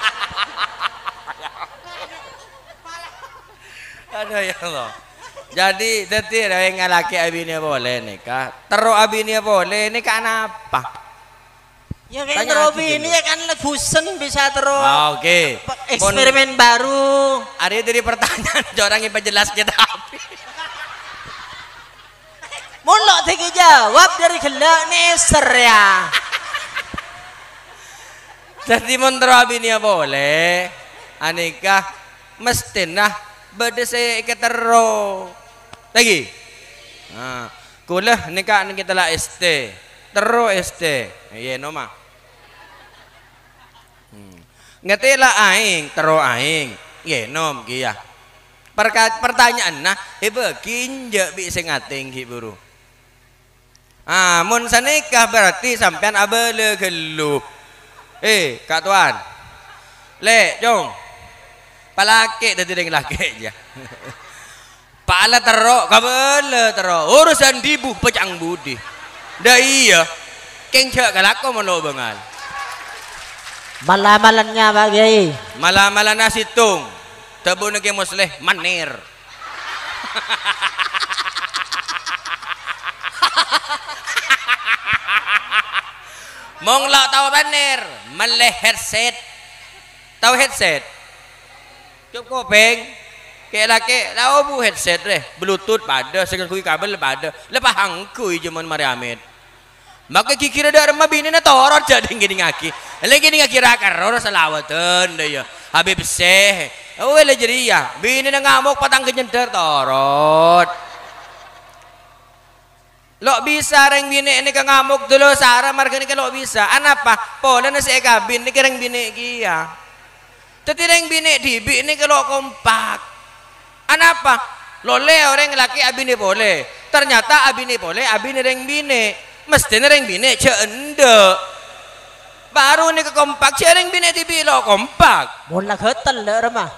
Aduh ya Allah. Jadi detir yang ngalaki abinya boleh nikah. Terus abinya boleh nikah apa? Ya kan Robi ini ya kan legusen bisa terus. Oke. Eksperimen baru. Ada dari pertanyaan orang yang jelas kita api. Mulok tinggi jawab dari gelak neser ya. Jadi mentero abinya boleh. Anikah mesti nah beda saya ikat terus. Lagi. Nah, kulah nikah kita lah ST. Terus ST. Iya noma. Ngetela aing, terus aing. Iya nom kia. Pertanyaan nah, kinja bi sing ating hiburu. Mun sanikah berarti sampean abele gelup. Kak Tuan. Le, jong. Palaki tadi dengan laki aja. Pala terok, kabel terok. Urusan dibuh pecang budi. Dah iya. Keng cak kalako mau bengal. Malam-malamnya Pak Kiai. Malam-malam nasi tung. Tebu nege musleh manir. Mong lo tahu manir, maleh headset. Tahu headset? Cukup kopeng. Kayak laki, lau bu headset deh, bluetooth pada, sekarang kui kabel pada, lepas hangkui cuman mari amit. Maka kira ada rumah bini na torot jadi gini ngaki, lagi ngaki rakar orang salawatan deh ya, habib seh, lah jadi ya, bini na ngamuk patang kenyenter torot. Lo bisa reng bini ini ke ngamuk dulu Sarah marga ini lo bisa, anapa? Pola na si ekabin ini kereng bini kia, tapi reng bini dibi ini kalau kompak. Anapa? Lole orang laki abini boleh. Ternyata abini boleh, abini reng bini. Mesti reng bini cende. Baru nih ke kompak, reng bini dibilo kompak. Mula ketel le remah.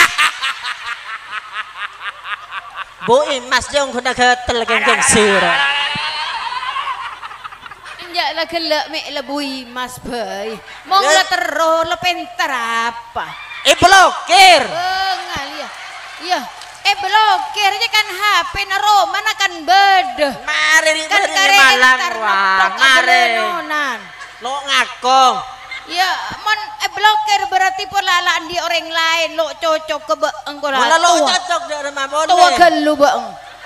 Bu imas jong kuda ketel geng sira. Injak lah gelak mek lebui mas bay. Mong la terus le pentar apa? Blokir. Bengal ya. Iya. Blokir aja kan HP na Roman akan bedeh. Mari Kan dari malam wah. Mari. Lo ngakong. Ya, mon blokir berarti polalaan di orang lain lo cocok ke beeng ko Malah lo cocok dari rumah boleh. Tua gelu beeng.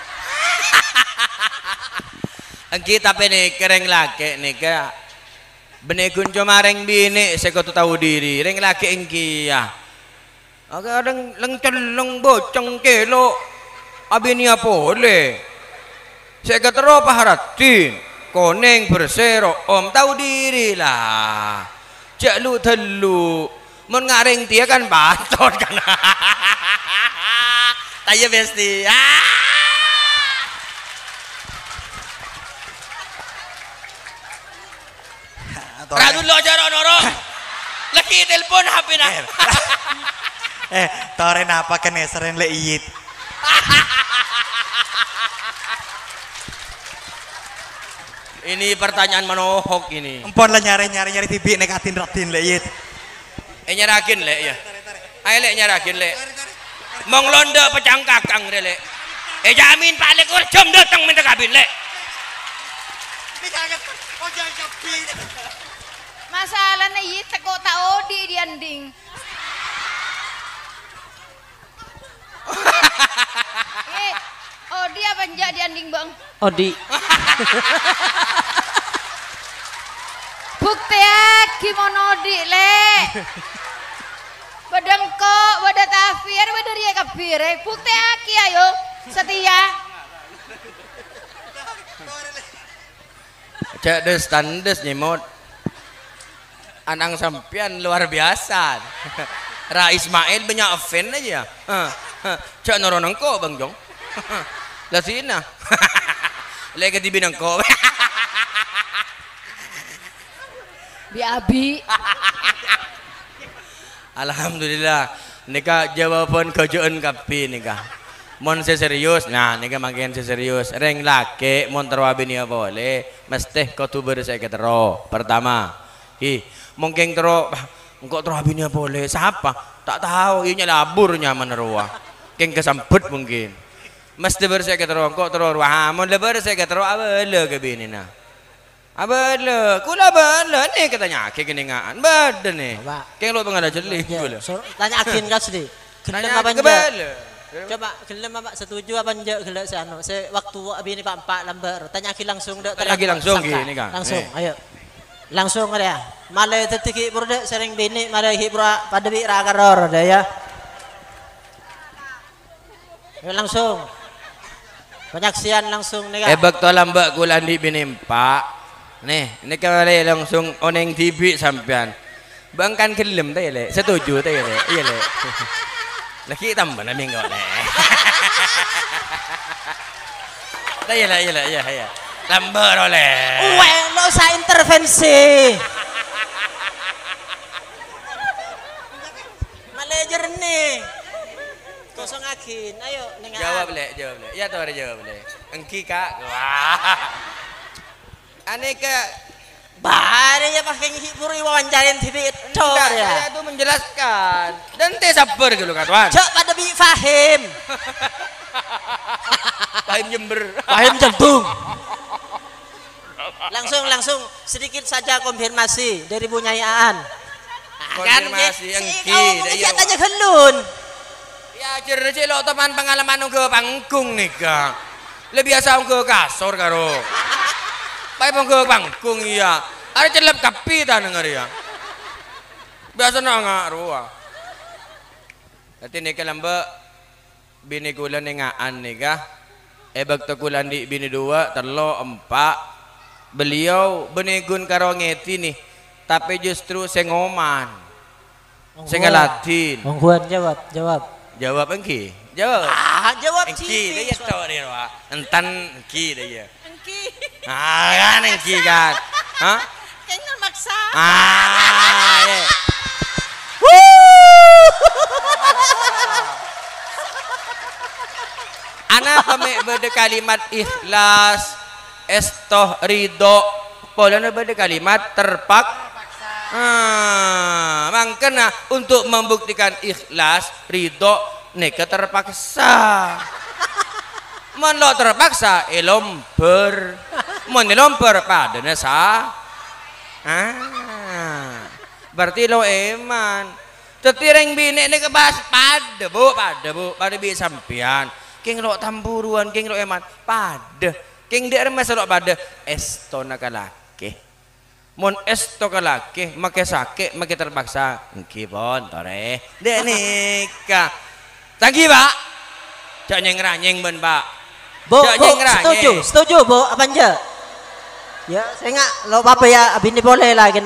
Kita pene kereng laki nih ka. Bene kunco mareng bini saya kau tahu diri. Reng laki engki ya. Oke orang leng bocong kelo. Abini apa boleh. Saya kata roh paharatin. Koneng bersero om tahu diri lah. Cak lu telu. Mun ngareng dia kan batot kan. Tanya besti. Radun lo jaro noro. Lagi telepon HP na. Tore napa keneseren le iyit. Ini pertanyaan manohok ini. Empon lah nyari tibi nekatin ratin le iyit. Nyarakin le ya. Ayo le nyarakin le. Mong londo pecang kakang le. Jamin Pak Le jam datang minta kabin le. Masalahnya iya kok tak odi di anding. Odi apa njak di anding bang? Odi. Bukti gimana odi le? Badang kok, badat afir, badar ya kafir. Bukti aki ayo setia. Cek des tandes nyemot. Anang sampian luar biasa. Ra Ismail banyak fan aja. Cak noronan ko Bang Jong. Lah sina. Lagi di binang ko. Abi. Alhamdulillah. Nika jawaban kerjaan kapi nika. Mon serius, nah nika makin serius. Reng laki mon terwabi nia boleh. Mesti kau tu bersai ketero. Pertama, mungkin tero, engkau terwabi nia boleh. Siapa? Tak tahu. Inya laburnya menerua. Keng kesambut mungkin. Mesti bersai ketero. Engkau tero. Wah, mon lebar saya ketero. Abel ke bini na. Abel, kula abel. Nih katanya kegeningan. Badan nih. Keng lo pengadah jeli. Tanya akin kau sedih. Tanya ke bel. Coba gelem Pak setuju apa enggak gelem anu. Se waktu abi ini Pak lambar. Tanya aki langsung dak. Tanya aki langsung gini kan. Langsung, ayo. Langsung ya. Malai tetiki burde sering bini malai hibra pada bi ra karor dah ya. Ayo langsung. Penyaksian langsung nih kan. Ebek to lambak kula di bini Pak. Nih, ini kali langsung oneng TV sampean. Bang kan gelem teh le. Setuju teh le. Iya le. Laki tambah nami enggak le. Iya. Lambar oleh. Lo usah intervensi. Malah jernih. Kosong akin. Ayo nengan. Jawab le. Iya tuh ada jawab le. Engki Kak. Wah. Aneka Bahari ya pakai hibur wawancarin TV itu ya. Saya tuh menjelaskan. Dan teh sabar gitu kan, Wan. Cok pada bi fahim. Fahim Jember. Fahim Jembung. Langsung sedikit saja konfirmasi dari Bu Nyai Aan. Konfirmasi engki. Iya tanya gelun. Ya cerita lo teman pengalaman ke pangkung nih Kak. Lebih biasa ke kasur karo. Pai ke pangkung iya. Ada celap kapi dah dengar ya. Biasa nggak ruah. Nanti nih lamba bini kulan nengaan nih kah. Ebak kulan di bini dua terlo empat. Beliau benegun karo ngeti nih. Tapi justru sengoman. Sengalatin. Mongguan jawab. Jawab engki. Jawab. Jawab engki. Dia tahu dia wah. Entan engki dia. Engki. Kan engki kan. Hah? Kayaknya maksa. Ya. Anak kami berde kalimat ikhlas, estoh ridho, polanya berde kalimat mangkena untuk membuktikan ikhlas, ridho, neka terpaksa. Mon lo terpaksa, elomper, mon elomper pada nasa. Berarti lo eman. Tetireng bini ini kebas pada bi sampian. King lo tamburuan, king lo eman pada. King dia remes lo pada esto nakalake. Mon esto kalake, make sakit, make terpaksa. Engki pon tore. Dek nikah. Tanggi Pak. Cak nyeng-ranyeng ben Pak. Bu, setuju Bu, apa enggak? Ya, saya enggak lo apa ya, abini boleh lagi.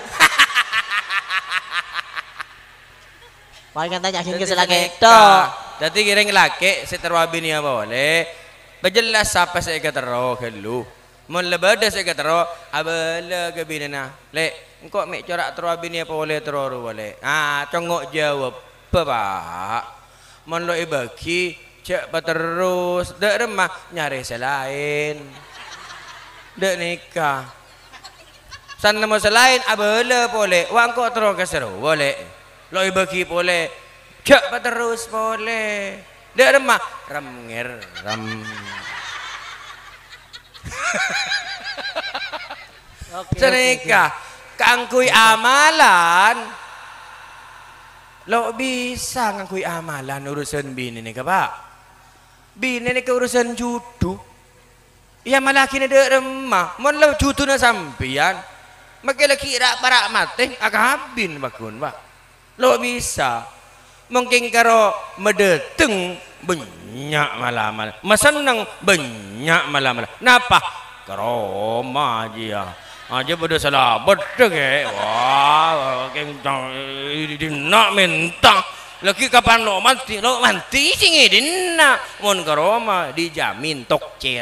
Paling tanya akhirnya selagi itu. Jadi kiring laki seterwa bini apa boleh. Berjelas siapa saya ketero kelu. Mun lebada saya ketero, abala ke bini na. Le, engkau mek corak terwa bini apa boleh teror boleh. Congok jawab, Pak. Mun lo ibaki, cek terus. Dek remah nyari selain. Dek nikah. Sana mau selain abala boleh. Wang kok terus keseru boleh. Lo ibaki boleh. Cek terus boleh. Dek remah remnger rem. Senika kangkui amalan. Lo bisa ngangkui amalan urusan bini nih Pak. Bini nih ke urusan judu. Ya malah kini dek remah. Mon lo judu na sampian. Makai kira para mati akabin bakun Pak. Lo bisa mungkin karo medeteng banyak malam-malam, masenang banyak malam-malam. Napa? Karoma aja. Aja pada salah betul ke. Wah, kencang dina minta. Lagi kapan lo mati sing dina. Mun ke Roma dijamin tokcer.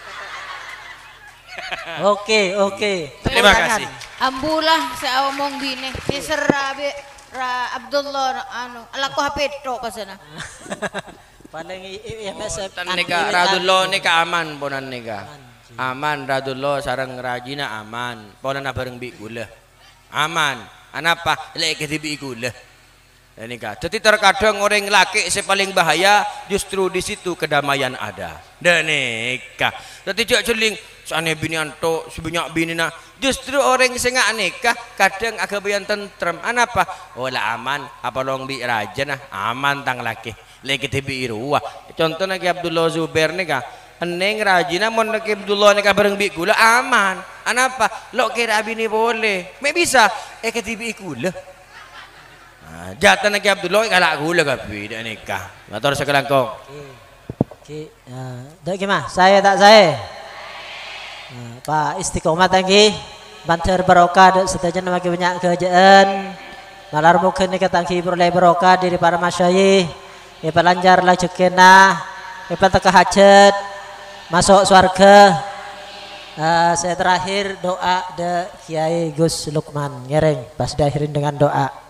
Oke. Terima kasih. Ambulah saya omong bini. Ni serabe ra Abdullah anu. Ala ko hapit tok ka sana. Paling IMSF Tan nika radullo nika aman ponan nika. Aman radullo sareng rajina aman. Ponan bareng bi gula. Aman. Anapa? Lek ketibi gula. Nika. Jadi terkadang orang laki yang paling bahaya justru di situ kedamaian ada. Dan nikah. Jadi jak celing sane bini anto sebanyak bini na. Justru orang yang nggak nikah kadang agak bayan tentrem. Anapa? Olah aman. Apa long bi raja nah aman tang laki. Lagi tibi iruah. Contohnya kayak Abdullah Zubair nikah. Neng rajina mon ke Abdullah nikah bareng bi gula aman. Anapa? Lo kira bini boleh. Me bisa. Ketibi gula. Jatan lagi Abdullah kalak gula kapi dak nikah. Motor sekelangkong. Oke. Dak gimana? Saya tak saya. Pak istiqomah tangki banter barokah setajana makin banyak kerjaan. Malar mungkin ni katangki beroleh barokah dari para masyayikh. Ipa lanjar lah cekena. Ipa tak hajat. Masuk surga. Saya terakhir doa de Kiai Gus Lukman Ngereng. Pas diakhirin dengan doa.